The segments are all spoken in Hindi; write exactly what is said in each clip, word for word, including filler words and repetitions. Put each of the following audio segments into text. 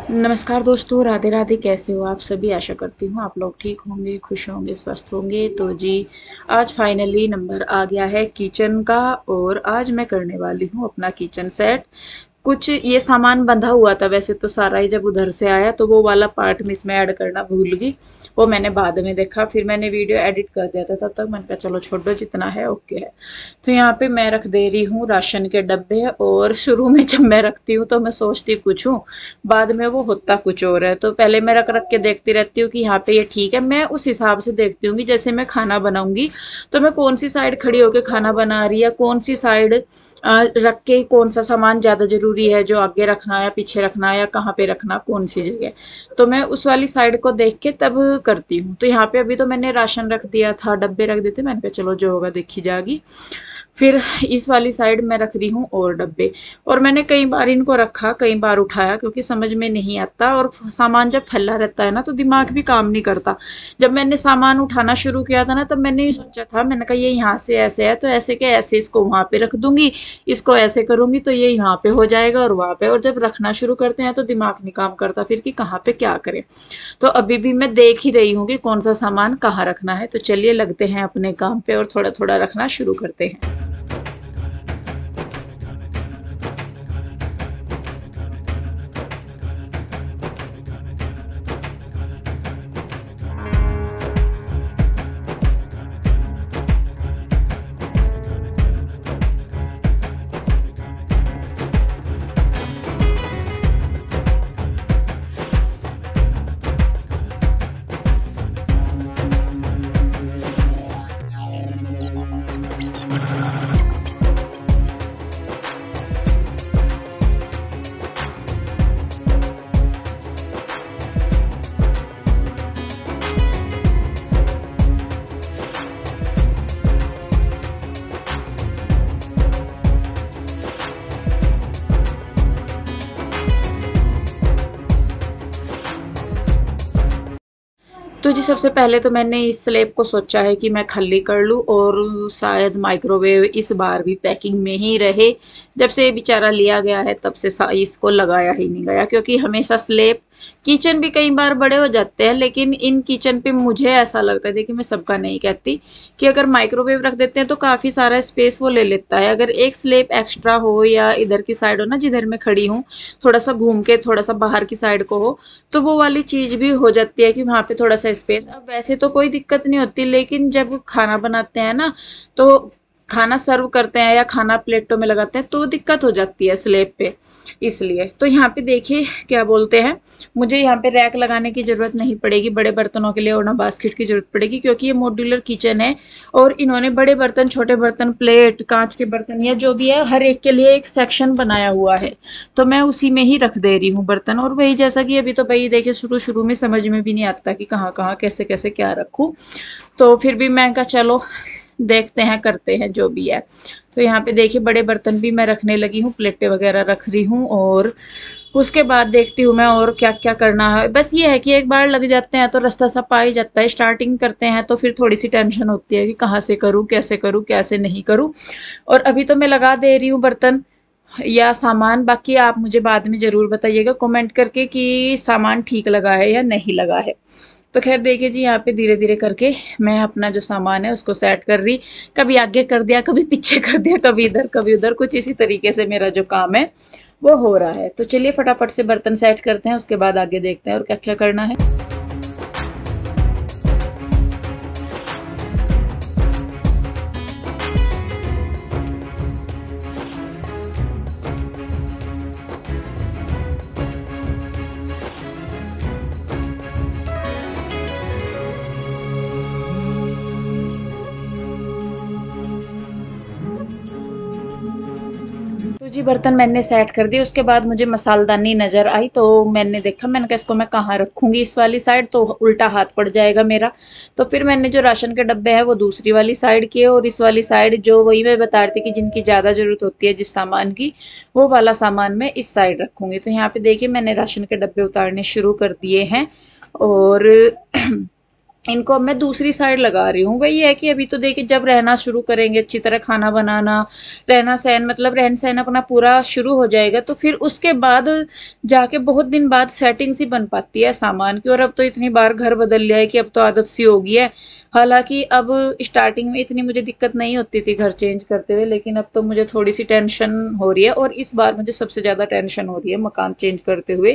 नमस्कार दोस्तों, राधे राधे। कैसे हो आप सभी? आशा करती हूँ आप लोग ठीक होंगे, खुश होंगे, स्वस्थ होंगे। तो जी, आज फाइनली नंबर आ गया है किचन का और आज मैं करने वाली हूँ अपना किचन सेट। कुछ ये सामान बंधा हुआ था वैसे तो सारा ही, जब उधर से आया तो वो वाला पार्ट में इसमें ऐड करना भूल गई। वो मैंने बाद में देखा, फिर मैंने वीडियो एडिट कर दिया था, तब तक मैंने कहा चलो छोड़ो, जितना है ओके है। तो यहाँ पे मैं रख दे रही हूँ राशन के डब्बे। और शुरू में जब मैं रखती हूँ तो मैं सोचती कुछ हूँ, बाद में वो होता कुछ और है। तो पहले मैं रख रख के देखती रहती हूँ कि यहाँ पे ये ठीक है। मैं उस हिसाब से देखती हूँ कि जैसे मैं खाना बनाऊंगी तो मैं कौन सी साइड खड़ी होकर खाना बना रही है, कौन सी साइड रख के कौन सा सामान ज़्यादा ज़रूरी है, जो आगे रखना या पीछे रखना या कहाँ पे रखना, कौन सी जगह। तो मैं उस वाली साइड को देख के तब करती हूँ। तो यहाँ पे अभी तो मैंने राशन रख दिया था, डब्बे रख देते, मैंने कहा चलो जो होगा देखी जाएगी। फिर इस वाली साइड में रख रही हूँ और डब्बे। और मैंने कई बार इनको रखा, कई बार उठाया, क्योंकि समझ में नहीं आता और सामान जब फैला रहता है ना तो दिमाग भी काम नहीं करता। जब मैंने सामान उठाना शुरू किया था ना तब मैंने ये सोचा था, मैंने कहा ये यहाँ से ऐसे है तो ऐसे के ऐसे इसको वहां पे रख दूंगी, इसको ऐसे करूंगी तो ये यहाँ पे हो जाएगा और वहां पे। और जब रखना शुरू करते हैं तो दिमाग नहीं काम करता फिर कि कहाँ पे क्या करें। तो अभी भी मैं देख ही रही हूँ कि कौन सा सामान कहाँ रखना है। तो चलिए लगते हैं अपने काम पे और थोड़ा थोड़ा रखना शुरू करते हैं। तो जी, सबसे पहले तो मैंने इस स्लेब को सोचा है कि मैं खाली कर लूं और शायद माइक्रोवेव इस बार भी पैकिंग में ही रहे। जब से ये बेचारा लिया गया है तब से इसको लगाया ही नहीं गया, क्योंकि हमेशा स्लेब किचन भी कई बार बड़े हो जाते हैं, लेकिन इन किचन पे मुझे ऐसा लगता है, देखिए मैं सबका नहीं कहती, कि अगर माइक्रोवेव रख देते हैं तो काफ़ी सारा स्पेस वो ले लेता है। अगर एक स्लेब एक्स्ट्रा हो या इधर की साइड हो ना, जिधर मैं खड़ी हूँ, थोड़ा सा घूम के थोड़ा सा बाहर की साइड को हो, तो वो वाली चीज़ भी हो जाती है कि वहाँ पे थोड़ा सा स्पेस। अब वैसे तो कोई दिक्कत नहीं होती, लेकिन जब खाना बनाते हैं ना तो खाना सर्व करते हैं या खाना प्लेटों में लगाते हैं तो दिक्कत हो जाती है स्लेब पे। इसलिए तो यहाँ पे देखिए क्या बोलते हैं, मुझे यहाँ पे रैक लगाने की ज़रूरत नहीं पड़ेगी बड़े बर्तनों के लिए, और ना बास्केट की ज़रूरत पड़ेगी, क्योंकि ये मॉड्यूलर किचन है। और इन्होंने बड़े बर्तन, छोटे बर्तन, प्लेट, कांच के बर्तन या जो भी है, हर एक के लिए एक सेक्शन बनाया हुआ है। तो मैं उसी में ही रख दे रही हूँ बर्तन। और वही जैसा कि अभी तो भाई देखिए शुरू शुरू में समझ में भी नहीं आता कि कहाँ कहाँ कैसे कैसे क्या रखूँ। तो फिर भी मैं कहा चलो देखते हैं, करते हैं जो भी है। तो यहाँ पे देखिए बड़े बर्तन भी मैं रखने लगी हूँ, प्लेटें वगैरह रख रही हूँ। और उसके बाद देखती हूँ मैं और क्या क्या करना है। बस ये है कि एक बार लग जाते हैं तो रास्ता सा पा ही जाता है। स्टार्टिंग करते हैं तो फिर थोड़ी सी टेंशन होती है कि कहाँ से करूँ, कैसे करूँ, कैसे नहीं करूँ। और अभी तो मैं लगा दे रही हूँ बर्तन या सामान। बाकी आप मुझे बाद में ज़रूर बताइएगा कमेंट करके कि सामान ठीक लगा है या नहीं लगा है। तो खैर देखिए जी, यहाँ पे धीरे धीरे करके मैं अपना जो सामान है उसको सेट कर रही। कभी आगे कर दिया, कभी पीछे कर दिया, कभी इधर कभी उधर, कुछ इसी तरीके से मेरा जो काम है वो हो रहा है। तो चलिए फटाफट से बर्तन सेट करते हैं, उसके बाद आगे देखते हैं और क्या क्या करना है। तो जी बर्तन मैंने सेट कर दिए। उसके बाद मुझे मसालदानी नज़र आई तो मैंने देखा, मैंने कहा इसको मैं कहाँ रखूँगी, इस वाली साइड तो उल्टा हाथ पड़ जाएगा मेरा। तो फिर मैंने जो राशन के डब्बे हैं वो दूसरी वाली साइड किए, और इस वाली साइड जो वही मैं बता रही थी कि जिनकी ज़्यादा ज़रूरत होती है जिस सामान की, वो वाला सामान मैं इस साइड रखूँगी। तो यहाँ पे देखिए मैंने राशन के डब्बे उतारने शुरू कर दिए हैं। और इनको अब मैं दूसरी साइड लगा रही हूँ। वही है कि अभी तो देखिए जब रहना शुरू करेंगे, अच्छी तरह खाना बनाना, रहना सहन मतलब रहन सहन अपना पूरा शुरू हो जाएगा, तो फिर उसके बाद जाके बहुत दिन बाद सेटिंग सी बन पाती है सामान की। और अब तो इतनी बार घर बदल लिया है कि अब तो आदत सी हो गई है। हालांकि अब स्टार्टिंग में इतनी मुझे दिक्कत नहीं होती थी घर चेंज करते हुए, लेकिन अब तो मुझे थोड़ी सी टेंशन हो रही है। और इस बार मुझे सबसे ज़्यादा टेंशन हो रही है मकान चेंज करते हुए।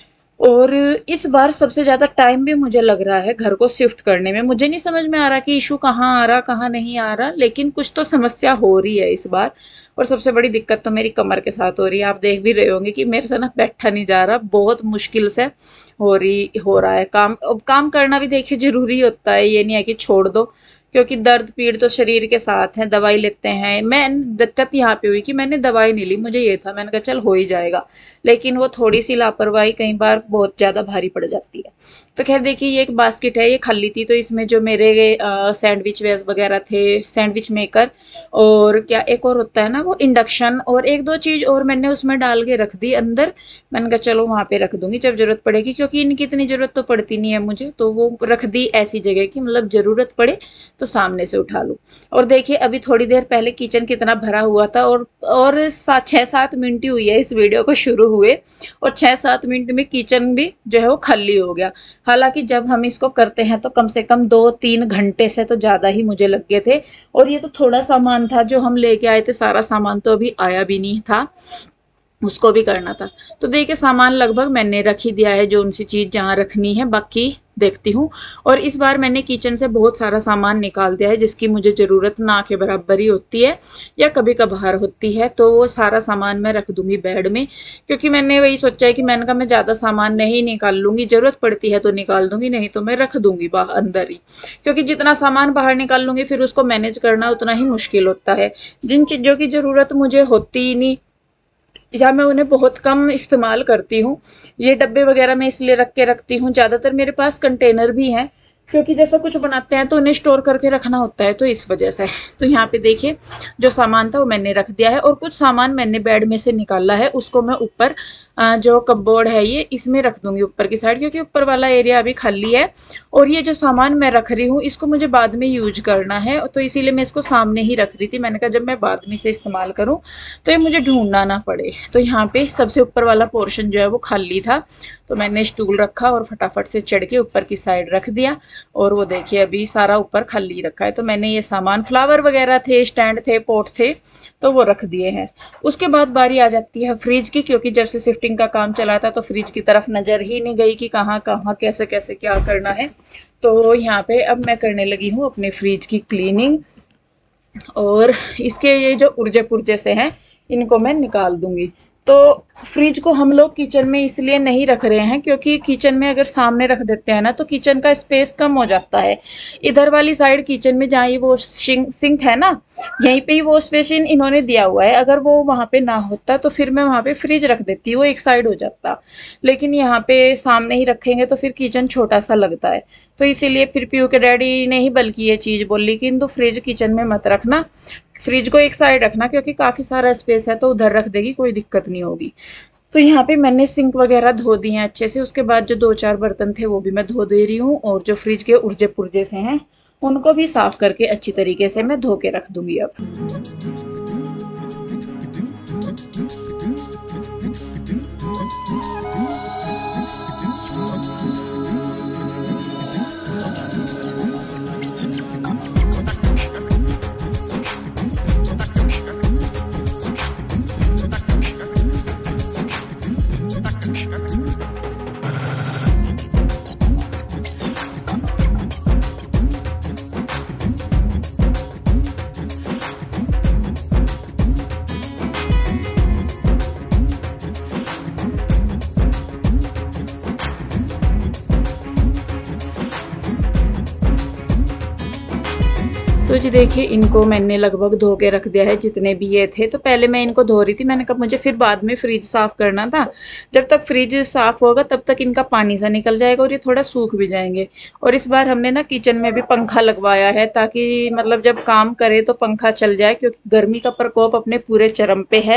और इस बार सबसे ज़्यादा टाइम भी मुझे लग रहा है घर को शिफ्ट करने में। मुझे नहीं समझ में आ रहा कि इशू कहाँ आ रहा कहाँ नहीं आ रहा, लेकिन कुछ तो समस्या हो रही है इस बार। और सबसे बड़ी दिक्कत तो मेरी कमर के साथ हो रही है। आप देख भी रहे होंगे कि मेरे से ना बैठा नहीं जा रहा, बहुत मुश्किल से हो रही हो रहा है काम। अब काम करना भी देखिए जरूरी होता है, ये नहीं है कि छोड़ दो, क्योंकि दर्द पीड़ तो शरीर के साथ है, दवाई लेते हैं। मैं दिक्कत यहाँ पे हुई कि मैंने दवाई नहीं ली, मुझे ये था, मैंने कहा चल हो ही जाएगा, लेकिन वो थोड़ी सी लापरवाही कई बार बहुत ज़्यादा भारी पड़ जाती है। तो खैर देखिए ये एक बास्केट है, ये खाली थी, तो इसमें जो मेरे सैंडविच वेज वगैरह थे, सैंडविच मेकर, और क्या एक और होता है ना वो इंडक्शन, और एक दो चीज़ और मैंने उसमें डाल के रख दी अंदर। मैंने कहा चलो वहाँ पे रख दूंगी जब जरूरत पड़ेगी, क्योंकि इनकी इतनी जरूरत तो पड़ती नहीं है मुझे, तो वो रख दी ऐसी जगह की मतलब जरूरत पड़े तो सामने से उठा लूँ। और देखिए अभी थोड़ी देर पहले किचन कितना भरा हुआ था, और और छः सात मिनट ही हुई है इस वीडियो को शुरू हुए, और छः सात मिनट में किचन भी जो है वो खाली हो गया। हालांकि जब हम इसको करते हैं तो कम से कम दो तीन घंटे से तो ज़्यादा ही मुझे लग गए थे। और ये तो थोड़ा सामान था जो हम लेके आए थे, सारा सामान तो अभी आया भी नहीं था, उसको भी करना था। तो देखिए सामान लगभग मैंने रख ही दिया है, जो उनसी चीज़ जहाँ रखनी है, बाकी देखती हूँ। और इस बार मैंने किचन से बहुत सारा सामान निकाल दिया है जिसकी मुझे ज़रूरत ना के बराबर ही होती है या कभी कभार होती है, तो वो सारा सामान मैं रख दूंगी बेड में। क्योंकि मैंने वही सोचा है कि मैंने कहा मैं ज़्यादा सामान नहीं निकाल लूँगी, ज़रूरत पड़ती है तो निकाल दूंगी, नहीं तो मैं रख दूंगी बाहर अंदर ही। क्योंकि जितना सामान बाहर निकाल लूँगी फिर उसको मैनेज करना उतना ही मुश्किल होता है। जिन चीज़ों की ज़रूरत मुझे होती ही नहीं या मैं उन्हें बहुत कम इस्तेमाल करती हूँ, ये डब्बे वगैरह मैं इसलिए रख के रखती हूँ। ज़्यादातर मेरे पास कंटेनर भी हैं, क्योंकि जैसा कुछ बनाते हैं तो उन्हें स्टोर करके रखना होता है, तो इस वजह से। तो यहाँ पे देखिए जो सामान था वो मैंने रख दिया है, और कुछ सामान मैंने बेड में से निकाला है, उसको मैं ऊपर जो कपबोर्ड है ये इसमें रख दूंगी ऊपर की साइड, क्योंकि ऊपर वाला एरिया अभी खाली है। और ये जो सामान मैं रख रही हूँ इसको मुझे बाद में यूज करना है, तो इसीलिए मैं इसको सामने ही रख रही थी। मैंने कहा जब मैं बाद में इसे इस्तेमाल करूँ तो ये मुझे ढूंढना ना पड़े। तो यहाँ पे सबसे ऊपर वाला पोर्शन जो है वो खाली था, तो मैंने स्टूल रखा और फटाफट से चढ़ के ऊपर की साइड रख दिया। और वो देखिए अभी सारा ऊपर खाली रखा है। तो मैंने ये सामान, फ्लावर वगैरह थे, स्टैंड थे, पोट थे, तो वो रख दिए हैं। उसके बाद बारी आ जाती है फ्रिज की, क्योंकि जब से शिफ्टिंग का काम चला था तो फ्रिज की तरफ नज़र ही नहीं गई कि कहाँ कहाँ कैसे कैसे क्या करना है। तो यहाँ पे अब मैं करने लगी हूँ अपने फ्रिज की क्लीनिंग, और इसके ये जो उर्जे पुर्जे से हैं इनको मैं निकाल दूंगी। तो फ्रिज को हम लोग किचन में इसलिए नहीं रख रहे हैं क्योंकि किचन में अगर सामने रख देते हैं ना तो किचन का स्पेस कम हो जाता है। इधर वाली साइड किचन में जहाँ ये वो सिंक है ना, यहीं पे ही वॉश बेसिन इन्होंने दिया हुआ है। अगर वो वहाँ पे ना होता तो फिर मैं वहाँ पे फ्रिज रख देती, वो एक साइड हो जाता। लेकिन यहाँ पे सामने ही रखेंगे तो फिर किचन छोटा सा लगता है। तो इसीलिए फिर पीयू के डैडी ने ही बल्कि ये चीज़ बोली कि इन तो फ्रिज किचन में मत रखना, फ्रिज को एक साइड रखना, क्योंकि काफ़ी सारा स्पेस है तो उधर रख देगी, कोई दिक्कत नहीं होगी। तो यहाँ पे मैंने सिंक वगैरह धो दी हैं अच्छे से। उसके बाद जो दो चार बर्तन थे वो भी मैं धो दे रही हूँ, और जो फ्रिज के उर्जे पुर्जे से हैं उनको भी साफ करके अच्छी तरीके से मैं धो के रख दूंगी अब। तो जी देखिए इनको मैंने लगभग धो के रख दिया है जितने भी ये थे। तो पहले मैं इनको धो रही थी, मैंने कहा मुझे फिर बाद में फ्रिज साफ़ करना था। जब तक फ्रिज साफ़ होगा तब तक इनका पानी सा निकल जाएगा और ये थोड़ा सूख भी जाएंगे। और इस बार हमने ना किचन में भी पंखा लगवाया है, ताकि मतलब जब काम करे तो पंखा चल जाए, क्योंकि गर्मी का प्रकोप अपने पूरे चरम पे है।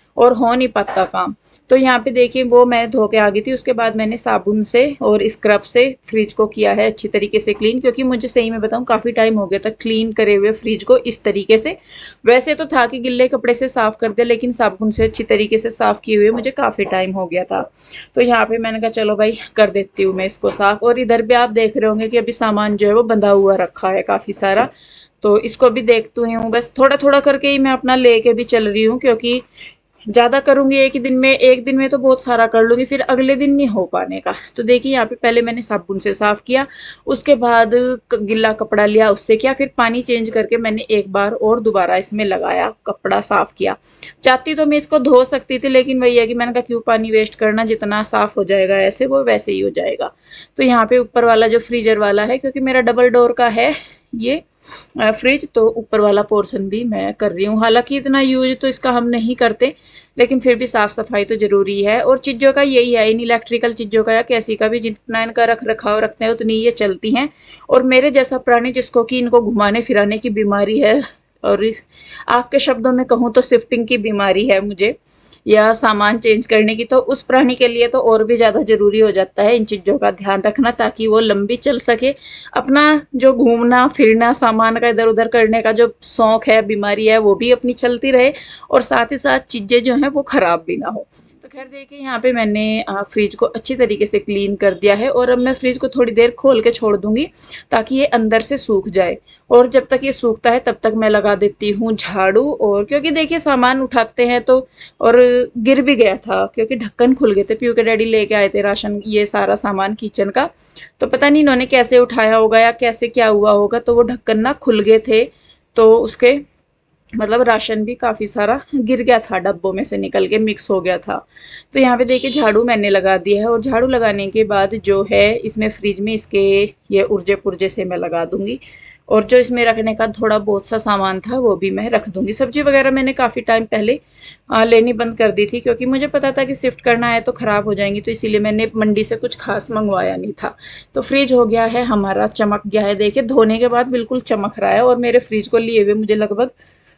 और हो नहीं पाता काम। तो यहाँ पे देखिए वो मैं धो के आ गई थी, उसके बाद मैंने साबुन से और स्क्रब से फ्रिज को किया है अच्छी तरीके से क्लीन, क्योंकि मुझे सही में बताऊं काफ़ी टाइम हो गया था क्लीन करे हुए फ्रिज को इस तरीके से। वैसे तो था कि गिल्ले कपड़े से साफ़ कर दे, लेकिन साबुन से अच्छी तरीके से साफ़ किए हुए मुझे काफ़ी टाइम हो गया था। तो यहाँ पे मैंने कहा चलो भाई कर देती हूँ मैं इसको साफ़। और इधर भी आप देख रहे होंगे कि अभी सामान जो है वो बंधा हुआ रखा है काफ़ी सारा, तो इसको भी देखती हूँ। बस थोड़ा थोड़ा करके ही मैं अपना लेके भी चल रही हूँ, क्योंकि ज़्यादा करूँगी एक ही दिन में, एक दिन में तो बहुत सारा कर लूँगी, फिर अगले दिन नहीं हो पाने का। तो देखिए यहाँ पे पहले मैंने साबुन से साफ़ किया, उसके बाद गिल्ला कपड़ा लिया उससे किया, फिर पानी चेंज करके मैंने एक बार और दोबारा इसमें लगाया, कपड़ा साफ़ किया। चाहती तो मैं इसको धो सकती थी, लेकिन वही है कि मैंने कहा क्यों पानी वेस्ट करना, जितना साफ़ हो जाएगा ऐसे वो वैसे ही हो जाएगा। तो यहाँ पे ऊपर वाला जो फ्रीजर वाला है, क्योंकि मेरा डबल डोर का है ये फ्रिज, तो ऊपर वाला पोर्शन भी मैं कर रही हूँ। हालांकि इतना यूज तो इसका हम नहीं करते, लेकिन फिर भी साफ़ सफाई तो ज़रूरी है। और चीज़ों का यही है, इन इलेक्ट्रिकल चीज़ों का या कैसी का भी, जितना इनका रख रखाव रखते हैं उतनी ये चलती हैं। और मेरे जैसा प्राणी जिसको कि इनको घुमाने फिराने की बीमारी है, और आग के शब्दों में कहूँ तो शिफ्टिंग की बीमारी है मुझे, या सामान चेंज करने की, तो उस प्राणी के लिए तो और भी ज़्यादा ज़रूरी हो जाता है इन चीज़ों का ध्यान रखना, ताकि वो लंबी चल सके। अपना जो घूमना फिरना सामान का इधर उधर करने का जो शौक़ है, बीमारी है, वो भी अपनी चलती रहे, और साथ ही साथ चीज़ें जो हैं वो ख़राब भी ना हो। तो खैर देखिए यहाँ पे मैंने फ्रिज को अच्छी तरीके से क्लीन कर दिया है, और अब मैं फ्रिज को थोड़ी देर खोल के छोड़ दूँगी ताकि ये अंदर से सूख जाए। और जब तक ये सूखता है तब तक मैं लगा देती हूँ झाड़ू। और क्योंकि देखिए सामान उठाते हैं तो, और गिर भी गया था क्योंकि ढक्कन खुल गए थे, पीयू के डैडी लेके आए थे राशन, ये सारा सामान किचन का, तो पता नहीं इन्होंने कैसे उठाया होगा या कैसे क्या हुआ होगा, तो वो ढक्कन ना खुल गए थे, तो उसके मतलब राशन भी काफ़ी सारा गिर गया था, डब्बों में से निकल के मिक्स हो गया था। तो यहाँ पे देखिए झाड़ू मैंने लगा दिया है, और झाड़ू लगाने के बाद जो है इसमें फ्रिज में इसके ये उर्जे पुर्जे से मैं लगा दूंगी, और जो इसमें रखने का थोड़ा बहुत सा सामान था वो भी मैं रख दूंगी। सब्जी वगैरह मैंने काफ़ी टाइम पहले आ, लेनी बंद कर दी थी, क्योंकि मुझे पता था कि शिफ्ट करना है तो ख़राब हो जाएंगी, तो इसीलिए मैंने मंडी से कुछ खास मंगवाया नहीं था। तो फ्रिज हो गया है हमारा, चमक गया है, देखिए धोने के बाद बिल्कुल चमक रहा है। और मेरे फ्रिज को लिए हुए मुझे लगभग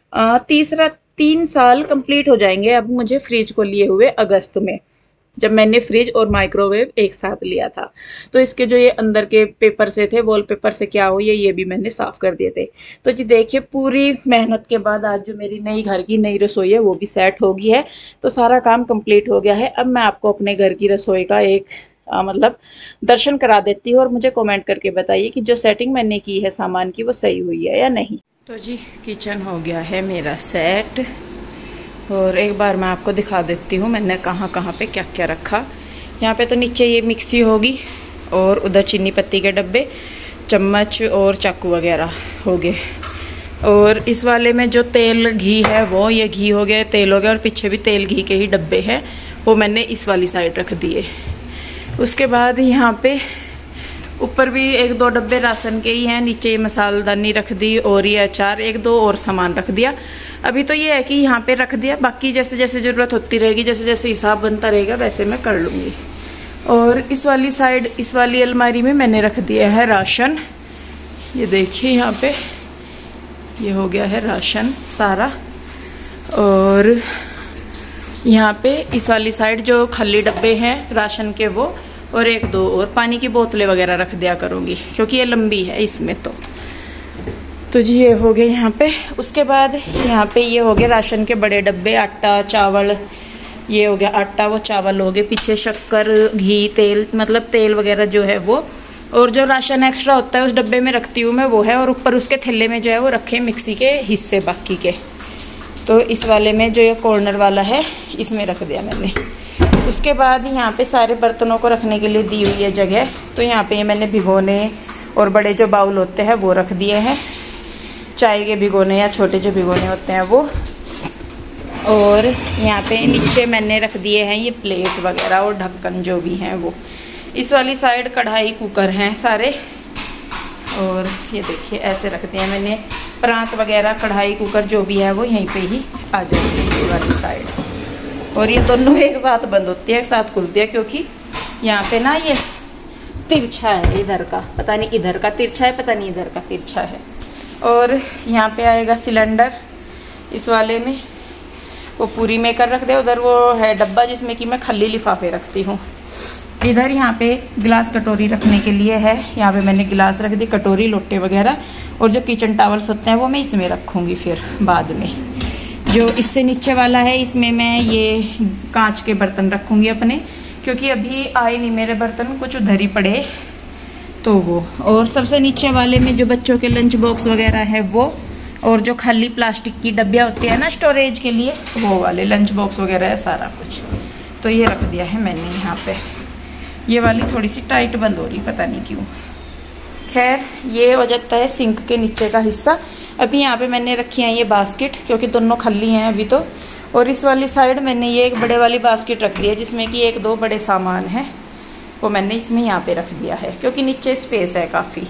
तीसरा तीन साल कंप्लीट हो जाएंगे अब मुझे फ्रिज को लिए हुए, अगस्त में, जब मैंने फ्रिज और माइक्रोवेव एक साथ लिया था। तो इसके जो ये अंदर के पेपर से थे, वॉलपेपर से क्या हो ये ये भी मैंने साफ़ कर दिए थे। तो जी देखिए पूरी मेहनत के बाद आज जो मेरी नई घर की नई रसोई है वो भी सेट हो गई है, तो सारा काम कंप्लीट हो गया है। अब मैं आपको अपने घर की रसोई का एक आ, मतलब दर्शन करा देती हूँ, और मुझे कमेंट करके बताइए कि जो सेटिंग मैंने की है सामान की वो सही हुई है या नहीं। तो जी किचन हो गया है मेरा सेट, और एक बार मैं आपको दिखा देती हूँ मैंने कहाँ कहाँ पे क्या क्या रखा। यहाँ पे तो नीचे ये मिक्सी होगी, और उधर चीनी पत्ती के डब्बे, चम्मच और चाकू वगैरह हो गए। और इस वाले में जो तेल घी है वो, ये घी हो गया, तेल हो गया, और पीछे भी तेल घी के ही डब्बे हैं, वो मैंने इस वाली साइड रख दिए। उसके बाद यहाँ पे ऊपर भी एक दो डब्बे राशन के ही हैं, नीचे मसालदानी रख दी, और ये अचार एक दो और सामान रख दिया। अभी तो ये है कि यहाँ पे रख दिया, बाकी जैसे जैसे ज़रूरत होती रहेगी, जैसे जैसे हिसाब बनता रहेगा वैसे मैं कर लूँगी। और इस वाली साइड, इस वाली अलमारी में मैंने रख दिया है राशन। ये देखिए यहाँ पे ये हो गया है राशन सारा। और यहाँ पे इस वाली साइड जो खाली डब्बे हैं राशन के वो, और एक दो और पानी की बोतलें वगैरह रख दिया करूँगी, क्योंकि ये लंबी है इसमें। तो तो जी ये हो गए यहाँ पे। उसके बाद यहाँ पे ये हो गए राशन के बड़े डब्बे, आटा चावल, ये हो गया आटा, वो चावल हो गए, पीछे शक्कर घी तेल, मतलब तेल वगैरह जो है वो, और जो राशन एक्स्ट्रा होता है उस डब्बे में रखती हूँ मैं वो है, और ऊपर उसके थैले में जो है वो रखे मिक्सी के हिस्से बाकी के। तो इस वाले में जो ये कॉर्नर वाला है इसमें रख दिया मैंने। उसके बाद यहाँ पे सारे बर्तनों को रखने के लिए दी हुई है जगह, तो यहाँ पे मैंने भिगोने और बड़े जो बाउल होते हैं वो रख दिए हैं, चाय के भिगोने या छोटे जो भिगोने होते हैं वो। और यहाँ पे नीचे मैंने रख दिए हैं ये प्लेट वगैरह और ढक्कन जो भी हैं वो। इस वाली साइड कढ़ाई कुकर हैं सारे, और ये देखिए ऐसे रख दिया मैंने, परात वगैरह कढ़ाई कुकर जो भी है वो यहीं पे ही आ जाएगी इस वाली साइड। और ये दोनों एक साथ बंद होती है, एक साथ खुलती है, क्योंकि यहाँ पे ना ये तिरछा है, इधर का पता नहीं इधर का तिरछा है, पता नहीं इधर का तिरछा है। और यहाँ पे आएगा सिलेंडर इस वाले में, वो पूरी में कर रख दे। उधर वो है डब्बा जिसमें कि मैं खली लिफाफे रखती हूँ। इधर यहाँ पे गिलास कटोरी रखने के लिए है, यहाँ पे मैंने गिलास रख दी, कटोरी लोटे वगैरह। और जो किचन टावल्स होते हैं वो मैं इसमें रखूँगी फिर बाद में। जो इससे नीचे वाला है इसमें मैं ये कांच के बर्तन रखूँगी अपने, क्योंकि अभी आए नहीं मेरे बर्तन, कुछ उधर ही पड़े तो वो। और सबसे नीचे वाले में जो बच्चों के लंच बॉक्स वगैरह है वो, और जो खाली प्लास्टिक की डब्बियाँ होती है ना स्टोरेज के लिए, वो वाले लंच बॉक्स वगैरह है सारा कुछ। तो ये रख दिया है मैंने यहाँ पे। ये वाली थोड़ी सी टाइट बंद हो रही, पता नहीं क्यों। खैर ये हो जाता है सिंक के नीचे का हिस्सा। अभी यहाँ पे मैंने रखी है ये बास्केट, क्योंकि दोनों खाली हैं अभी तो। और इस वाली साइड मैंने ये एक बड़े वाली बास्केट रख दी है, जिसमें कि एक दो बड़े सामान है, वो मैंने इसमें यहाँ पे रख दिया है, क्योंकि नीचे स्पेस है काफ़ी।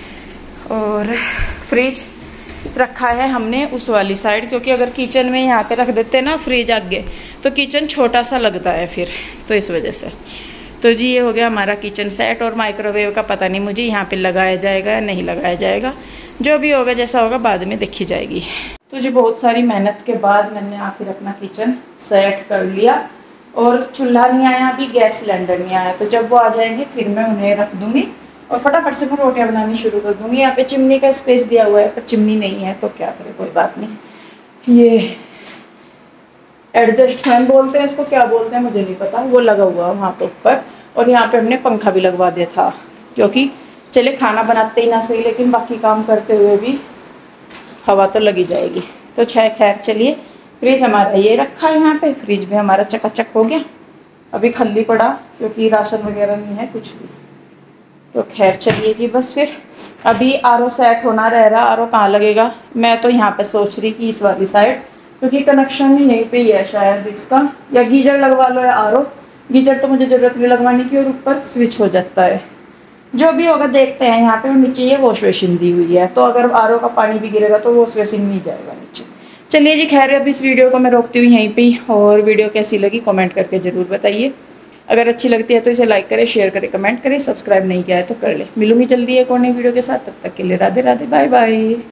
और फ्रिज रखा है हमने उस वाली साइड, क्योंकि अगर किचन में यहाँ पे रख देते ना फ्रिज आगे, तो किचन छोटा सा लगता है फिर, तो इस वजह से। तो जी ये हो गया हमारा किचन सेट। और माइक्रोवेव का पता नहीं मुझे यहाँ पे लगाया जाएगा या नहीं लगाया जाएगा, जो भी होगा जैसा होगा बाद में देखी जाएगी। तो जी बहुत सारी मेहनत के बाद मैंने आखिर अपना किचन सेट कर लिया। और चूल्हा नहीं आया, अभी गैस सिलेंडर नहीं आया, तो जब वो आ जाएंगे फिर मैं उन्हें रख दूंगी और फटाफट से मैं रोटियां बनानी शुरू कर दूंगी। यहाँ पे चिमनी का स्पेस दिया हुआ है, पर चिमनी नहीं है तो क्या करें, कोई बात नहीं। ये एडजस्ट फैन बोलते हैं इसको, क्या बोलते हैं मुझे नहीं पता, वो लगा हुआ है वहाँ पे ऊपर। और यहाँ पे हमने पंखा भी लगवा दिया था, क्योंकि चले खाना बनाते ही ना सही, लेकिन बाकी काम करते हुए भी हवा तो लगी जाएगी। तो छः खैर चलिए, फ्रिज हमारा ये रखा है यहाँ पे, फ्रिज भी हमारा चकाचक हो गया। अभी खाली पड़ा क्योंकि राशन वगैरह नहीं है कुछ भी। तो खैर चलिए जी, बस फिर अभी आर ओ सेट होना रह रहा। आर ओ कहाँ लगेगा, मैं तो यहाँ पे सोच रही कि इस वाली साइड, क्योंकि कनेक्शन ही यहीं पे ही है शायद इसका, या गीजर लगवा लो या आर ओ। गीजर तो मुझे ज़रूरत नहीं लगवाने की, और ऊपर स्विच हो जाता है, जो भी होगा देखते हैं। यहाँ पे और नीचे ये वॉश बेसिन दी हुई है, तो अगर आर ओ का पानी भी गिरेगा तो वॉश बेसिन नहीं जाएगा नीचे। चलिए जी खैर, अब इस वीडियो को मैं रोकती हूँ यहीं पे ही। और वीडियो कैसी लगी कमेंट करके ज़रूर बताइए। अगर अच्छी लगती है तो इसे लाइक करें, शेयर करें, कमेंट करें। सब्सक्राइब नहीं किया है तो कर ले। मिलूंगी जल्दी एक और नई वीडियो के साथ, तब तक के लिए राधे राधे, बाय बाय।